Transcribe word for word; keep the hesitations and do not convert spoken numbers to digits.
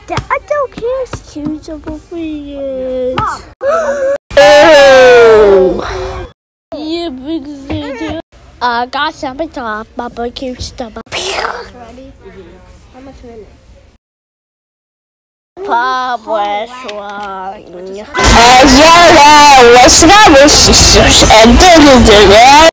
The adult kids choose over kids. Oh! Yeah, big video. I got something to barbecue stuff. Ready? How much minutes? Publish one. 哎呀呀！我是那位叔叔，哎，对对对对。